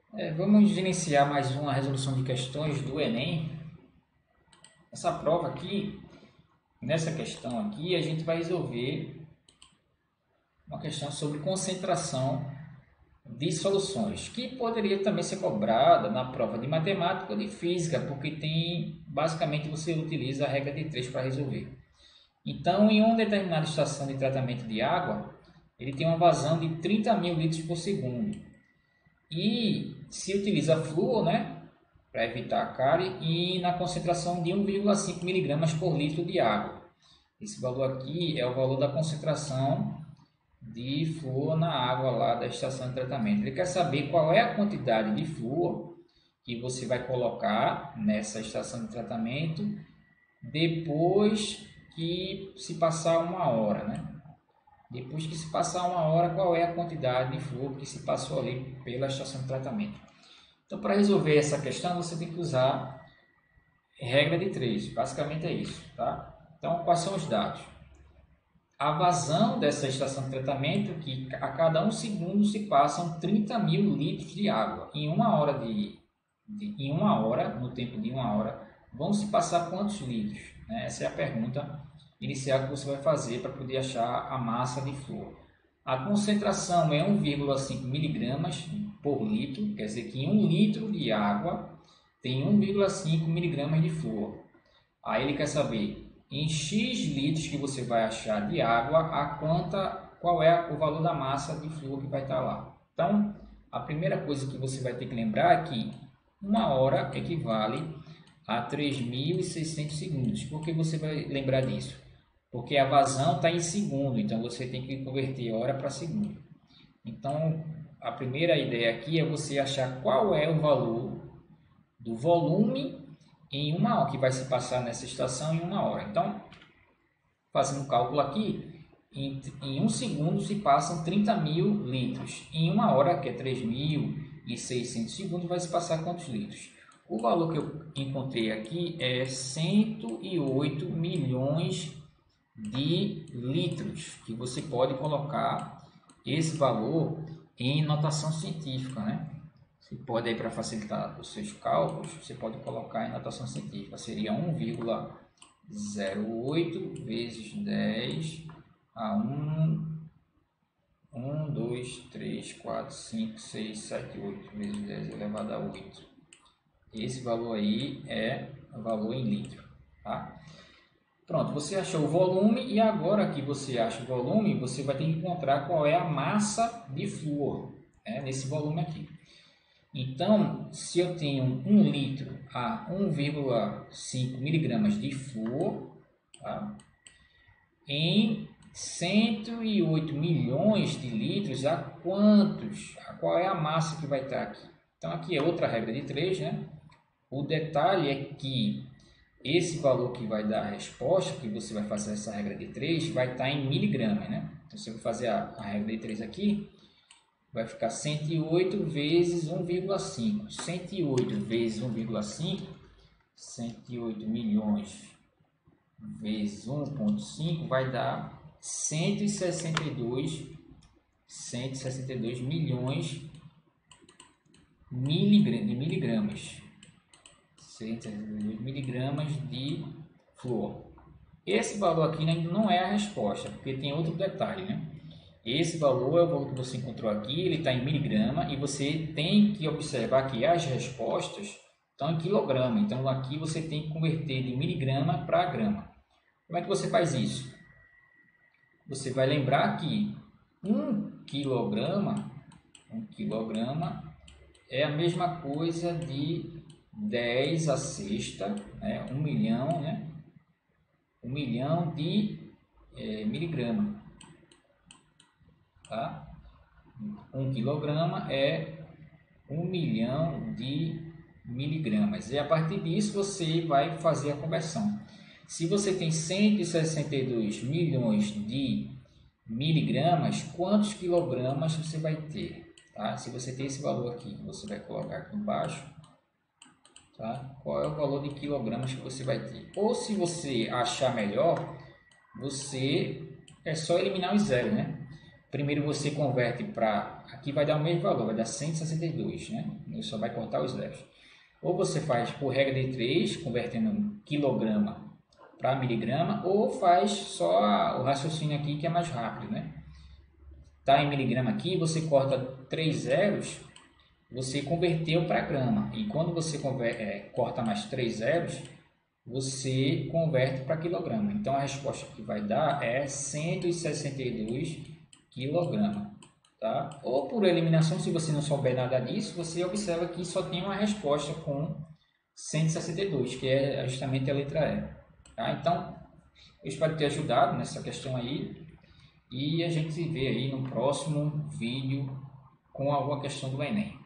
Vamos iniciar mais uma resolução de questões do Enem. Essa prova aqui, nessa questão aqui, a gente vai resolver uma questão sobre concentração de soluções, que poderia também ser cobrada na prova de matemática ou de física, porque basicamente você utiliza a regra de 3 para resolver. Então, em uma determinada estação de tratamento de água, ele tem uma vazão de 30.000 litros por segundo. E se utiliza flúor, né, para evitar a cárie, e na concentração de 1,5 miligramas por litro de água. Esse valor aqui é o valor da concentração de flúor na água lá da estação de tratamento. Ele quer saber qual é a quantidade de flúor que você vai colocar nessa estação de tratamento depois que se passar uma hora, né? Depois que se passar uma hora, qual é a quantidade de flúor que se passou ali pela estação de tratamento. Então, para resolver essa questão, você tem que usar regra de 3. Basicamente é isso, tá? Então, quais são os dados? A vazão dessa estação de tratamento, que a cada 1 segundo se passam 30.000 litros de água. Em uma hora, em uma hora, no tempo de uma hora, vão se passar quantos litros? Essa é a pergunta inicial que você vai fazer para poder achar a massa de flúor. A concentração é 1,5 miligramas por litro, quer dizer que em 1 litro de água tem 1,5 miligramas de flúor. Aí ele quer saber em X litros que você vai achar de água, qual é o valor da massa de flúor que vai estar lá. Então, a primeira coisa que você vai ter que lembrar é que uma hora equivale a 3.600 segundos. Por que você vai lembrar disso? Porque a vazão está em segundo, então você tem que converter hora para segundo. Então, a primeira ideia aqui é você achar qual é o valor do volume em uma hora, que vai se passar nessa estação em uma hora. Então, fazendo o cálculo aqui, em 1 segundo se passam 30.000 litros. Em uma hora, que é 3.600 segundos, vai se passar quantos litros? O valor que eu encontrei aqui é 108 milhões de litros, que você pode colocar esse valor em notação científica, né? Você pode aí, para facilitar os seus cálculos, você pode colocar em notação científica, seria 1,08 vezes 10 a 1, 2, 3, 4, 5, 6, 7, 8 vezes 10 elevado a 8. Esse valor aí é o valor em litro, tá? Pronto, você achou o volume e agora que você acha o volume, você vai ter que encontrar qual é a massa de flúor, nesse volume aqui. Então, se eu tenho 1 litro a 1,5 miligramas de flúor, tá? Em 108 milhões de litros, qual é a massa que vai estar aqui? Então, aqui é outra regra de 3, né? O detalhe é que esse valor que vai dar a resposta, que você vai fazer essa regra de 3, vai estar em miligramas, né? Então, se eu fazer a regra de 3 aqui, vai ficar 108 vezes 1,5. 108 vezes 1,5, 108 milhões vezes 1,5 vai dar 162 milhões de miligramas. 162 miligramas de flúor. Esse valor aqui ainda não é a resposta, porque tem outro detalhe, né? Esse valor é o valor que você encontrou aqui, ele está em miligrama, e você tem que observar que as respostas estão em quilograma. Então, aqui você tem que converter de miligrama para grama. Como é que você faz isso? Você vai lembrar que 1 quilograma é a mesma coisa de 10 a sexta, 1 milhão, 1 milhão de miligrama. Tá? 1 quilograma é 1 milhão de miligramas. E a partir disso você vai fazer a conversão. Se você tem 162 milhões de miligramas, quantos quilogramas você vai ter? Tá? Se você tem esse valor aqui, você vai colocar aqui embaixo. Tá? Qual é o valor de quilogramas que você vai ter? Ou se você achar melhor, você é só eliminar os zeros, né? primeiro você converte para... Aqui vai dar o mesmo valor, vai dar 162, né? Ele só vai cortar os zeros. Ou você faz por regra de 3, convertendo quilograma para miligrama, ou faz só o raciocínio aqui que é mais rápido, né? Tá em miligrama aqui, você corta 3 zeros, você converteu para grama. E quando você corta mais 3 zeros, você converte para quilograma. Então a resposta que vai dar é 162 quilograma. Tá? Ou por eliminação, se você não souber nada disso, você observa que só tem uma resposta com 162, que é justamente a letra E. Tá? Então, eu espero ter ajudado nessa questão aí. E a gente se vê aí no próximo vídeo com alguma questão do Enem.